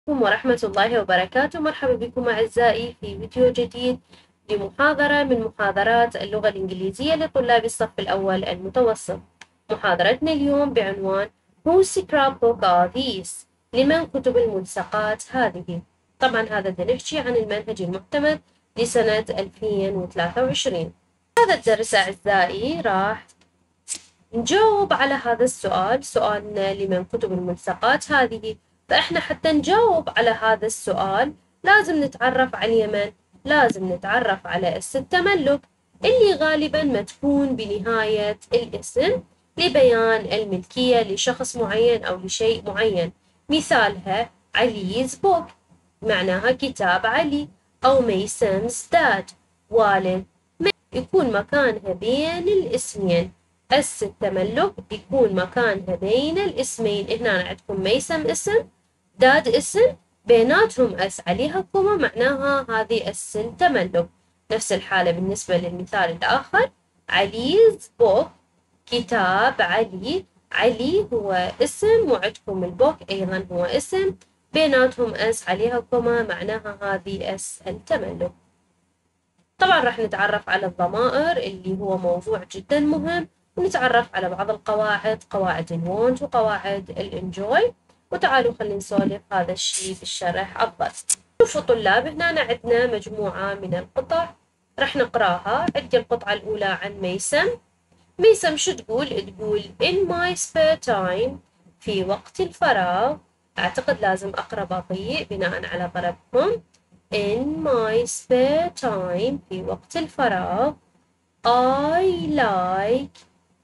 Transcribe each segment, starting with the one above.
ورحمة الله وبركاته. مرحبا بكم أعزائي في فيديو جديد لمحاضرة من محاضرات اللغة الإنجليزية لطلاب الصف الأول المتوسط. محاضرتنا اليوم بعنوان Whose scrapbook are these؟ لمن كتب الملصقات هذه؟ طبعا هذا بدنا نحكي عن المنهج المعتمد لسنة 2023. هذا الدرس أعزائي راح نجاوب على هذا السؤال، سؤالنا لمن كتب الملصقات هذه. فإحنا حتى نجاوب على هذا السؤال لازم نتعرف على اليمن، لازم نتعرف على اس التملك اللي غالبا ما تكون بنهاية الاسم لبيان الملكية لشخص معين أو لشيء معين. مثالها علي's book، معناها كتاب علي، أو ميسم's dad، والد. يكون مكانها بين الاسمين. اس التملك يكون مكانها بين الاسمين. هنا عندكم ميسم اسم، داد اسم، بيناتهم اس عليها كوما، معناها هذه اس التملك. نفس الحالة بالنسبة للمثال الآخر، علي's book، كتاب علي. علي هو اسم وعندكم البوك أيضا هو اسم، بيناتهم اس عليها كوما، معناها هذه اس التملك. طبعا راح نتعرف على الضمائر اللي هو موضوع جدا مهم، ونتعرف على بعض القواعد، قواعد الوونت وقواعد الانجوي. وتعالوا خلينا نسولف هذا الشيء بالشرح أفضل. شوفوا طلاب، هنا عندنا مجموعة من القطع راح نقراها. عندي القطعة الأولى عن ميسم. ميسم شو تقول؟ تقول in my spare time، في وقت الفراغ. أعتقد لازم أقرأ بطيء بناء على طلبكم. In my spare time، في وقت الفراغ، I like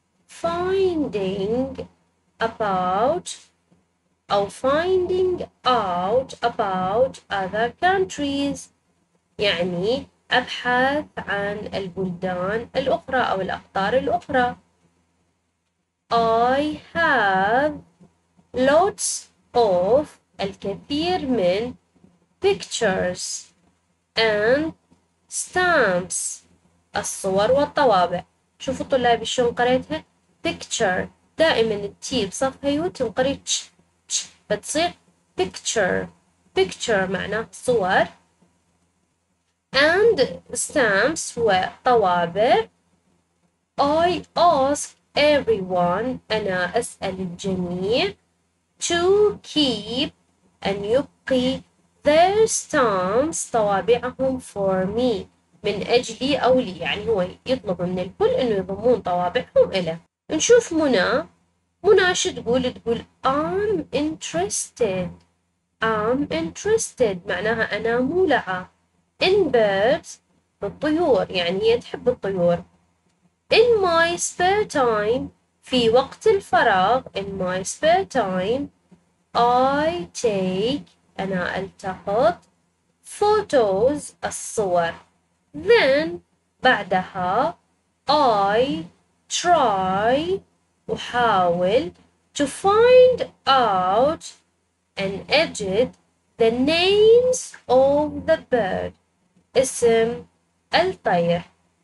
finding about أو finding out about other countries، يعني أبحث عن البلدان الأخرى أو الأقطار الأخرى. I have lots of، الكثير من، pictures and stamps، الصور والطوابع. شوفوا طلابي شلون قريتها. picture دائما التي بصفها يو تنقري تش تش، بتصير picture. picture معناه صور، and stamps وطوابع. I ask everyone، أنا أسأل الجميع، to keep، أن يبقي، their stamps، طوابعهم، for me، من أجلي أو لي. يعني هو يطلب من الكل إنه يضمون طوابعهم إله. نشوف منى. منى شو تقول؟ تقول I'm interested. I'm interested معناها أنا مولعة. in birds، بالطيور، يعني هي تحب الطيور. in my spare time، في وقت الفراغ. in my spare time I take، أنا ألتقط، photos، الصور. then بعدها I try، أحاول، to find out، أن أجد، the names of the bird، اسم الطير.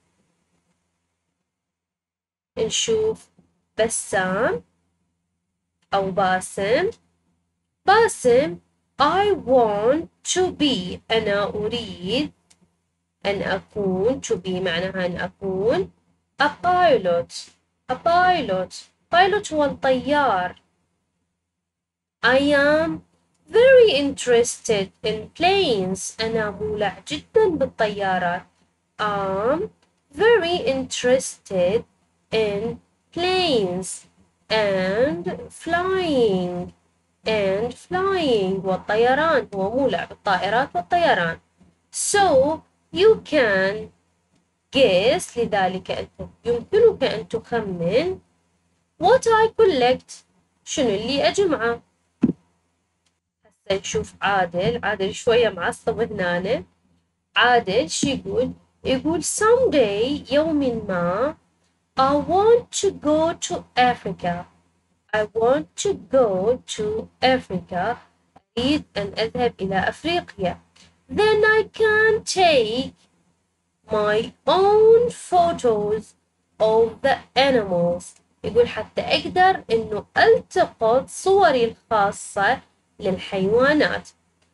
نشوف بسام أو باسم. باسم I want to be، أنا أريد أن أكون، to be معناها أن أكون، a pilot. a pilot، pilot هو الطيار. I am very interested in planes، أنا مولع جدا بالطيارات. I'm very interested in planes and flying. and flying والطيران، هو مولع بالطائرات والطيران. so you can guess، لذلك أنت يمكنك أن تخمن، what I collect، شنو اللي أجمعه. هسه نشوف عادل. عادل شوية معصب هنا. عادل شو يقول؟ يقول someday، يوم ما، I want to go to Africa. I want to go to Africa، أريد أن أذهب إلى أفريقيا. then I can take my own photos of the animals، يقول حتى أقدر إنه ألتقط صوري الخاصة للحيوانات.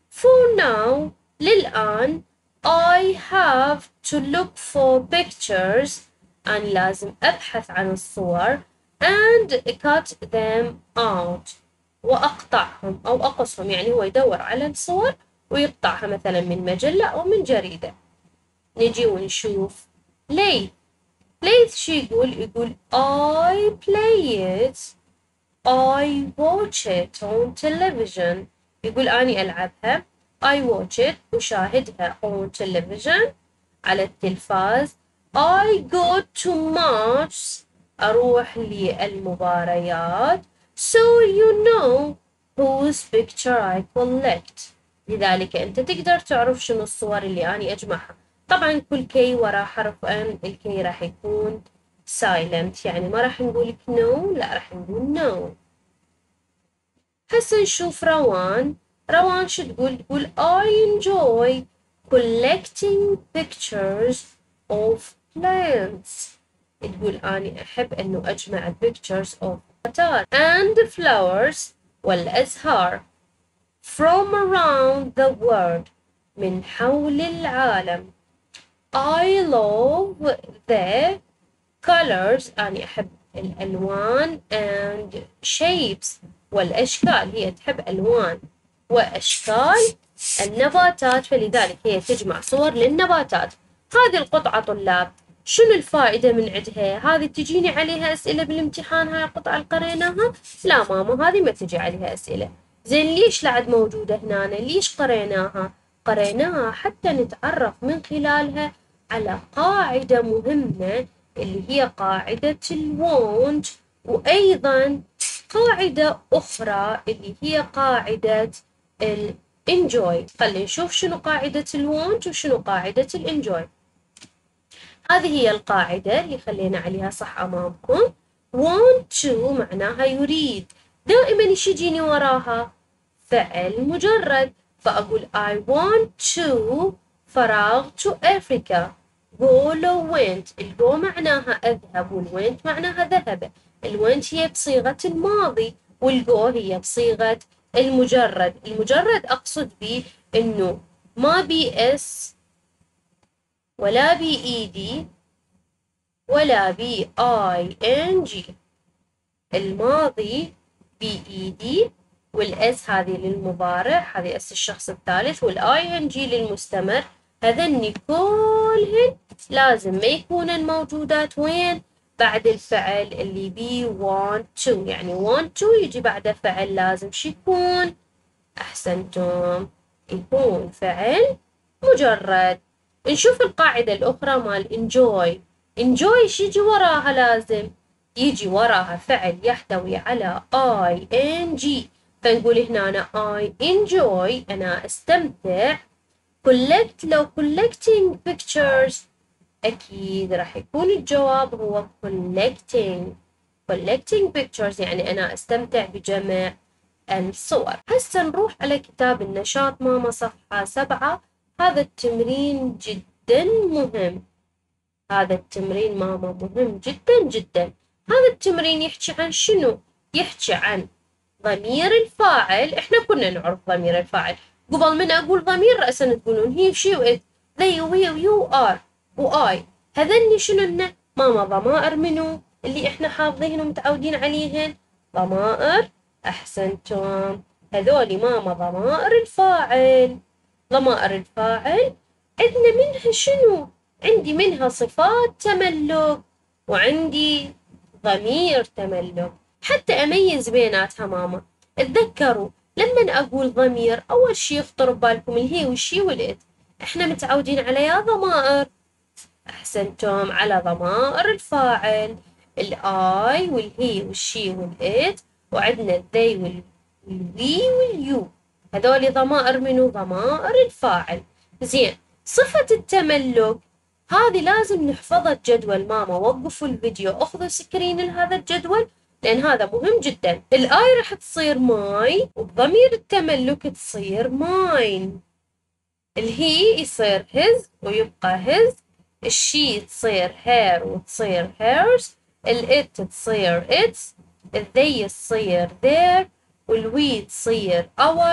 For now للآن I have to look for pictures أنا لازم أبحث عن الصور and cut them out وأقطعهم أو أقصهم يعني هو يدور على الصور ويقطعها مثلا من مجلة أو من جريدة. نجي ونشوف ليه شو يقول I play it I watch it on television يقول أني ألعبها I watch it أشاهدها on television على التلفاز I go to matches أروح للمباريات so you know whose picture I collect لذلك أنت تقدر تعرف شنو الصور اللي أني أجمعها. طبعا كل كي وراه حرف ان الكي راح يكون silent يعني ما راح نقول no لا راح نقول no. هسه نشوف روان شو تقول I enjoy collecting pictures of plants تقول أنا أحب أنه أجمع pictures of flowers and flowers والأزهار from around the world من حول العالم. I love the colors أنا أحب الألوان and shapes والأشكال هي تحب ألوان وأشكال النباتات فلذلك هي تجمع صور للنباتات. هذه القطعة طلاب شنو الفائدة من عندها؟ هذه تجيني عليها أسئلة بالامتحان هاي القطعة اللي قريناها؟ لا ماما هذه ما تجي عليها أسئلة. زين ليش لعد موجودة هنا؟ ليش قريناها؟ قريناها حتى نتعرف من خلالها على قاعدة مهمة اللي هي قاعدة الوونت وأيضا قاعدة أخرى اللي هي قاعدة الانجوي. خلينا نشوف شنو قاعدة الوونت وشنو قاعدة الانجوي. هذه هي القاعدة اللي خلينا عليها صح أمامكم. want to معناها يريد دائما ايش يجيني وراها؟ فعل مجرد فأقول I want to فراغ to Africa go لو went الجو معناها أذهب والwent معناها ذهب. الwent هي بصيغة الماضي والجو هي بصيغة المجرد. المجرد أقصد به إنه ما بي اس ولا بي اي دي ولا بي اي ان جي. الماضي بي اي دي والاس هذه للمضارع هذه اس الشخص الثالث والاي ان جي للمستمر. هذني كلهن لازم ما يكونن موجودات وين؟ بعد الفعل اللي بي want to يعني want to يجي بعده فعل لازم شو يكون؟ أحسنتم يكون فعل مجرد. نشوف القاعدة الأخرى مال enjoy. enjoy شو يجي وراها؟ لازم يجي وراها فعل يحتوي على ing فنقول هنا أنا I enjoy أنا أستمتع. collect لو collecting pictures أكيد راح يكون الجواب هو collecting pictures يعني أنا أستمتع بجمع الصور. هسه نروح على كتاب النشاط ماما صفحة 7. هذا التمرين جدا مهم. هذا التمرين ماما مهم جدا جدا. هذا التمرين يحكي عن شنو؟ يحكي عن ضمير الفاعل. احنا كنا نعرف ضمير الفاعل قبل من أقول ضمير رأسا تقولون هي شي وإت they وهي ويو آر وآي. هذني شنو لنا؟ ماما ضمائر منو؟ اللي احنا حافظينهم ومتعودين عليهن ضمائر. أحسنتم هذولي ماما ضمائر الفاعل. ضمائر الفاعل عندنا منها شنو؟ عندي منها صفات تملك وعندي ضمير تملك. حتى أميز بيناتها ماما اتذكروا لما أقول ضمير أول شي يخطر ببالكم الهي والشي والإت. إحنا متعودين على يا ضمائر. أحسنتم على ضمائر الفاعل الآي والهي والشي والإت وعندنا الذي والوي واليو. هذول ضمائر منو؟ ضمائر الفاعل. زين صفة التملك هذه لازم نحفظها الجدول ماما. وقفوا الفيديو اخذوا سكرين لهذا الجدول لأن هذا مهم جدا. الآي راح تصير ماي وبضمير التملك تصير ماين. الهي يصير هز ويبقى هز. الشي تصير هير وتصير هيرز. الإت تصير إتس. الذي تصير their والوي تصير our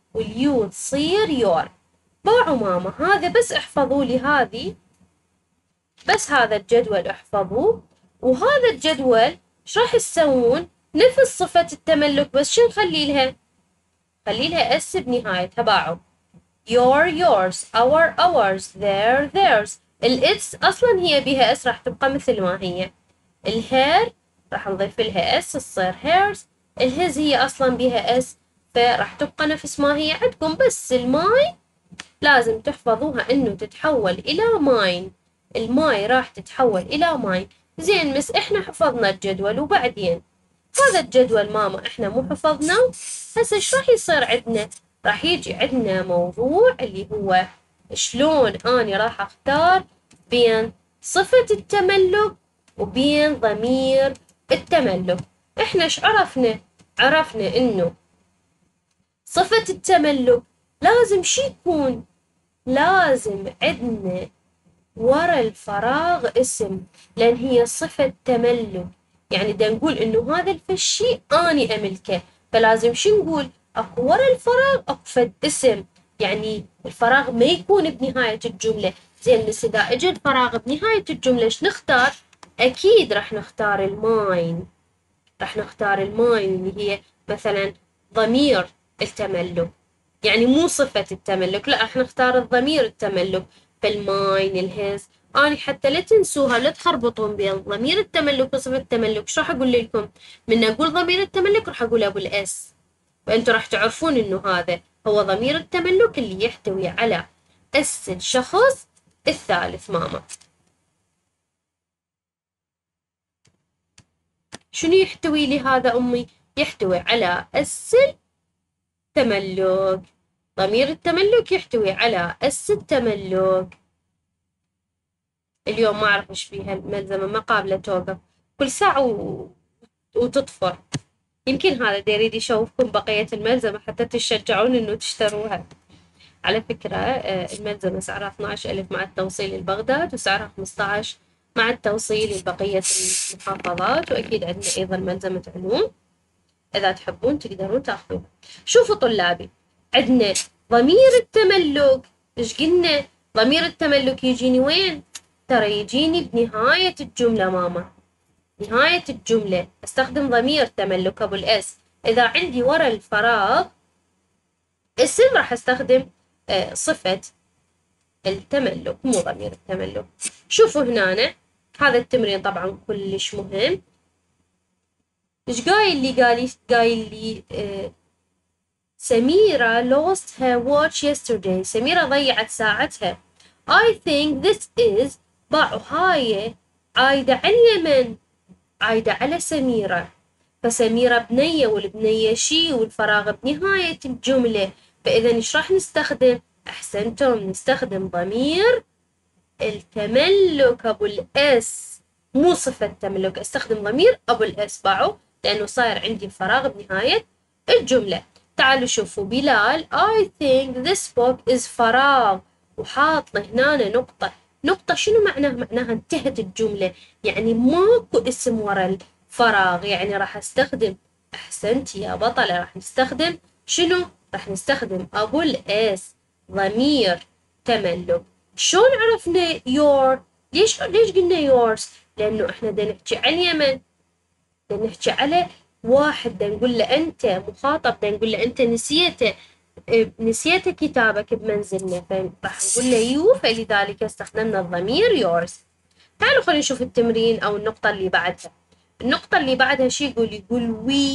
واليو تصير your. باعوا ماما هذا بس احفظوا لي هذه، بس هذا الجدول احفظوه. وهذا الجدول ايش راح تسوون؟ نفس صفة التملك بس شو نخلي لها؟ خلي لها اس بنهايتها. باعوا your yours our ours their theirs. الاتس اصلا هي بها اس راح تبقى مثل ما هي. الهير راح نضيف لها اس تصير hairs. الهز هي اصلا بها اس فراح تبقى نفس ما هي عندكم. بس الماي لازم تحفظوها انه تتحول الى ماين. الماي راح تتحول الى ماين. زين مس احنا حفظنا الجدول وبعدين هذا الجدول ماما احنا مو حفظناه. هسه ايش راح يصير عندنا؟ راح يجي عندنا موضوع اللي هو شلون اني راح اختار بين صفة التملك وبين ضمير التملك. احنا ايش عرفنا؟ عرفنا انه صفة التملك لازم شي يكون؟ لازم عندنا ورا الفراغ اسم، لأن هي صفة تملك. يعني دا نقول إنه هذا الشيء أني أملكه، فلازم شو نقول؟ أكو ورا الفراغ أكو فد اسم. يعني الفراغ ما يكون بنهاية الجملة. زين بس إذا إجا الفراغ بنهاية الجملة إيش نختار؟ أكيد راح نختار الماين. راح نختار الماين اللي هي مثلا ضمير التملك، يعني مو صفة التملك، لا راح نختار الضمير التملك. فالماين الهز أنا حتى لا تنسوها، لا تخربطون بين ضمير التملك وصفة التملك. شو راح أقول لكم؟ من أقول ضمير التملك راح أقول أبو الأس، وأنتوا راح تعرفون إنه هذا هو ضمير التملك اللي يحتوي على اس الشخص الثالث ماما. شنو يحتوي لي هذا أمي؟ يحتوي على اس التملك. ضمير التملك يحتوي على اس التملك. اليوم ما أعرف إيش فيها الملزمة، ما قابلة توقف كل ساعة وتطفر. يمكن هذا دا يريد يشوفكم بقية الملزمة حتى تشجعون إنه تشتروها. على فكرة الملزمة سعرها 12,000 مع التوصيل لبغداد، وسعرها 15 مع التوصيل لبقية المحافظات. وأكيد عندنا أيضا ملزمة علوم، إذا تحبون تقدرون تاخذوها. شوفوا طلابي، عندنا ضمير التملك. إيش قلنا؟ ضمير التملك يجيني وين؟ ترى يجيني بنهاية الجملة ماما. نهاية الجملة استخدم ضمير تملك أبو الأس. إذا عندي ورا الفراغ اسم راح استخدم صفة التملك مو ضمير التملك. شوفوا هنا هذا التمرين طبعا كلش مهم. إيش قايل لي سميرة lost her watch yesterday. سميرة ضيعت ساعتها. I think this is باعوا هاي عايدة على اليمن، عايدة على سميرة. فسميرة بنية والبنية شي والفراغ بنهاية الجملة. فإذا إيش راح نستخدم؟ أحسنتم، نستخدم ضمير التملك أبو الأس، مو صفة تملك. استخدم ضمير أبو الأس باعوا لأنه صاير عندي الفراغ بنهاية الجملة. تعالوا شوفوا بلال I think this book is فراغ وحاط هنا نقطة. نقطة شنو معناها؟ معناها انتهت الجملة، يعني ماكو اسم ورا الفراغ. يعني راح استخدم، أحسنت يا بطلة، راح نستخدم شنو؟ راح نستخدم أبو الأس ضمير تملك. شلون عرفنا your؟ ليش قلنا yours؟ لأنه احنا دا نحكي على اليمن، دا نحكي على واحد دا نقول له أنت مخاطب، دا نقول له أنت نسيت كتابك بمنزلنا، فراح نقول له يو، فلذلك استخدمنا الضمير yours. تعالوا خلينا نشوف التمرين أو النقطة اللي بعدها. النقطة اللي بعدها شي يقول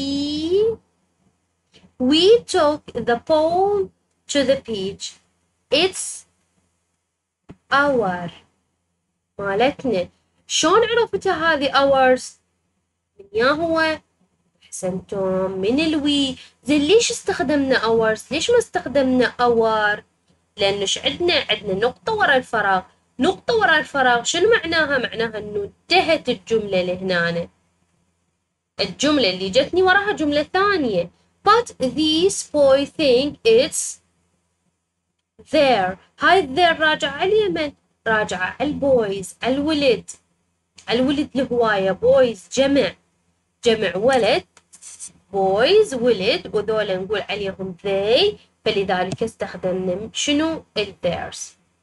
we took the pole to the beach. It's our مالتنا. شلون عرفتها هذه ours؟ من يا هو؟ أحسنتم، من الوي. زين ليش استخدمنا ours؟ ليش ما استخدمنا our؟ لأنه إيش عندنا نقطة ورا الفراغ. نقطة ورا الفراغ شنو معناها؟ معناها إنه انتهت الجملة لهنا. الجملة اللي جتني وراها جملة ثانية. But this boy think it's there. هاي there راجعة على اليمن، راجعة على البويز، الولد. الولد الهواية بويز جمع ولد، بويز ولد، وذولا نقول عليهم they فلذلك استخدمنا شنو؟ theirs.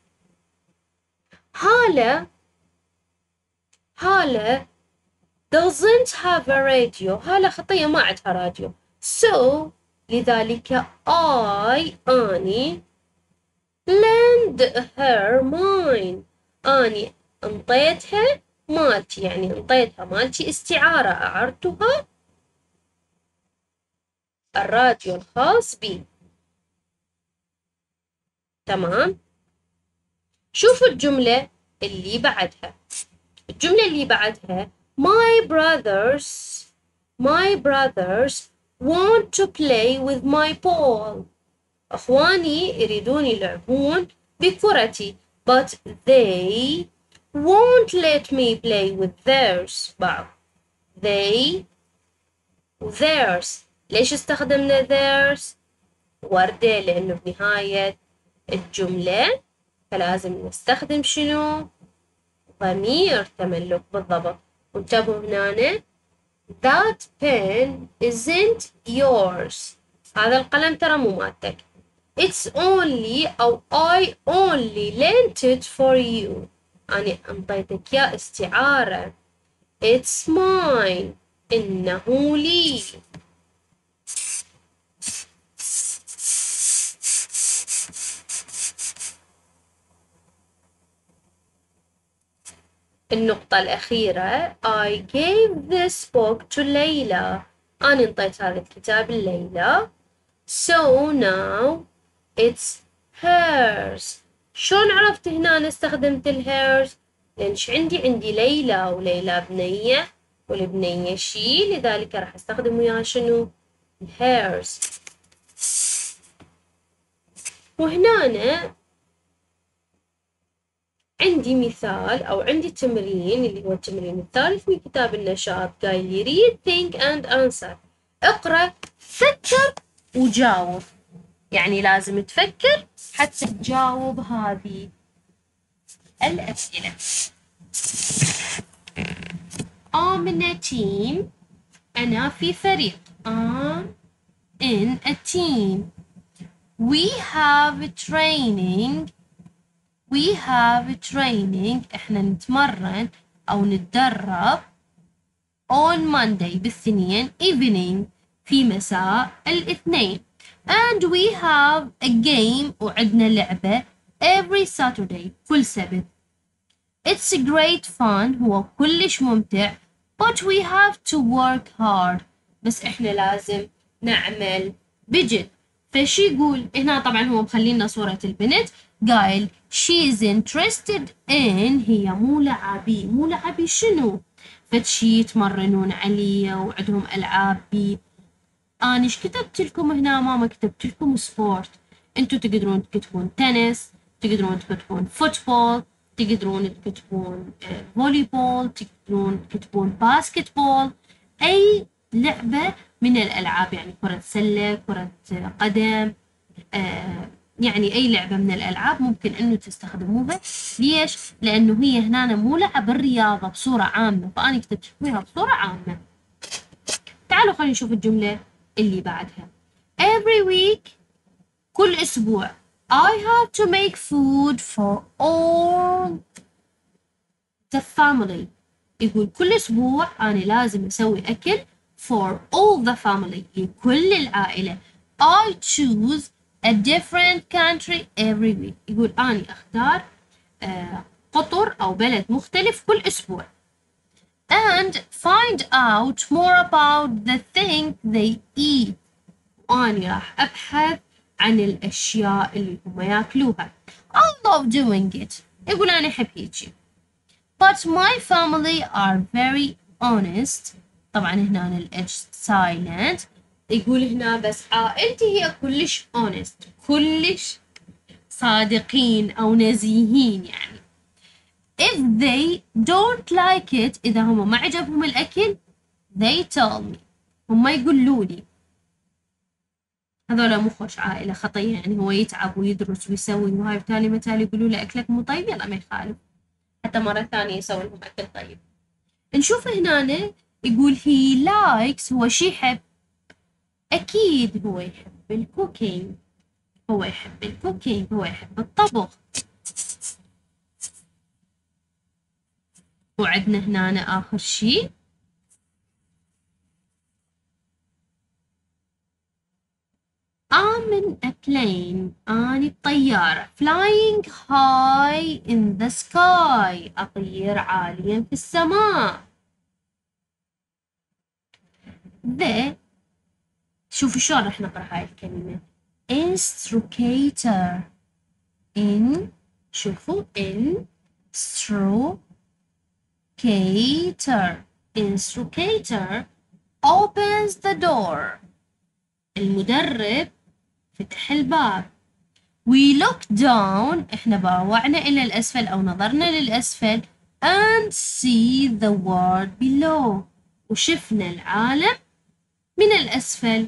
هالة doesn't have a radio. هالة خطية ما عندها راديو. So لذلك أني lend her mine. أني انطيتها مالتي، يعني انطيتها مالتي استعارة، أعرتها الراديو الخاص بي. تمام. شوفوا الجملة اللي بعدها. الجملة اللي بعدها my brothers want to play with my ball. أخواني يريدون يلعبون بكرتي but they won't let me play with theirs. بعض theirs. ليش استخدمنا theirs؟ وردة لأنه بنهاية الجملة فلازم نستخدم شنو؟ ضمير تملك بالضبط. وانتبهوا هنا that pen isn't yours. هذا القلم ترى مو مالتك. It's only أو I only lent it for you. أنا أنطيتك يا استعارة. It's mine. إنه لي. النقطة الأخيرة I gave this book to ليلى. أنا انطيت هذا الكتاب لليلى. So now it's hers. شلون عرفت هنا أنا استخدمت hers؟ لأنش عندي ليلى، وليلى بنية، والبنية شي، لذلك راح استخدم وياها شنو؟ hers. وهنا أنا عندي مثال أو عندي تمرين اللي هو التمرين الثالث من كتاب النشاط. قايل لي read think and answer. اقرأ، فكر وجاوب. يعني لازم تفكر حتى تجاوب هذه الأسئلة. I'm in a team. أنا في فريق. I'm in a team. We have training. إحنا نتمرن أو نتدرب on Monday بالاثنين evening في مساء الاثنين. And we have a game وعندنا لعبة every Saturday كل سبت. It's great fun. هو كلش ممتع. But we have to work hard. بس إحنا لازم نعمل بجد. فشي يقول هنا؟ طبعا هو مخلينا صورة البنت. قايل she is interested in. هي مو لعبي شنو؟ فشي يتمرنون عليه وعندهم ألعاب بي. أنا إيش كتبت لكم هنا ماما؟ كتبت لكم سبورت. أنتوا تقدرون تكتبون تنس، تقدرون تكتبون فوتبول، تقدرون تكتبون فولي بول، تقدرون تكتبون باسكت بول، أي لعبة من الألعاب، يعني كرة سلة، كرة قدم، يعني أي لعبة من الألعاب ممكن إنه تستخدموها. ليش؟ لأنه هي هنا مو لعب الرياضة بصورة عامة، فأنا كتبت فيها بصورة عامة. تعالوا خلينا نشوف الجملة اللي بعدها. Every week كل أسبوع I have to make food for all the family. يقول كل أسبوع أنا لازم أسوي أكل for all the family لكل العائلة. I choose a different country every week. يقول أنا أختار قطر أو بلد مختلف كل أسبوع. And find out more about the thing they eat. وأنا راح أبحث عن الأشياء اللي هم ياكلوها. I love doing it. يقول أنا أحب هيجي. But my family are very honest. طبعا هنا ال H silent. يقول هنا بس عائلتي هي كلش honest، كلش صادقين أو نزيهين يعني. If they don't like it. إذا هم ما عجبهم الأكل they tell me. هم يقولوا لي. هذولا مو خوش عائلة خطية، يعني هو يتعب ويدرس ويسوي وهاي، بالتالي متى يقولوا له أكلك مو طيب يلا ما يخالف، حتى مرة ثانية يسوي لهم أكل طيب. نشوف هنا يقول he likes. هو شي يحب؟ أكيد هو يحب الكوكينج. هو يحب الكوكينج، هو يحب الطبخ. وعندنا هنا آخر شي I'm in a plane. أنا الطيارة flying high in the sky. أطير عاليا في السماء. The شوفوا شلون راح نقرأ هاي الكلمة. Instructor. شوفوا Instructor opens the door. المدرب فتح الباب. We look down. احنا باوعنا إلى الأسفل أو نظرنا للأسفل and see the world below. وشفنا العالم من الأسفل.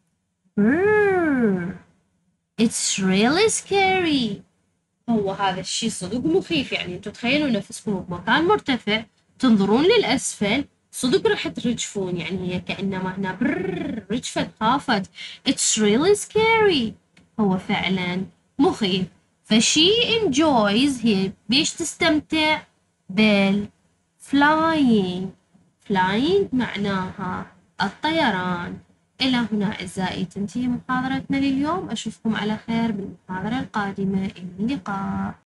It's really scary. هو هذا الشيء صدق مخيف، يعني انتم تخيلوا نفسكم بمكان مرتفع تنظرون للأسفل صدق راح ترجفون، يعني هي كأنما هنا رجفت خافت. It's really scary. هو فعلا مخيف. فشي enjoys هي بيش تستمتع flying معناها الطيران. إلى هنا أعزائي تنتهي محاضرتنا لليوم، أشوفكم على خير بالمحاضرة القادمة. إلى اللقاء.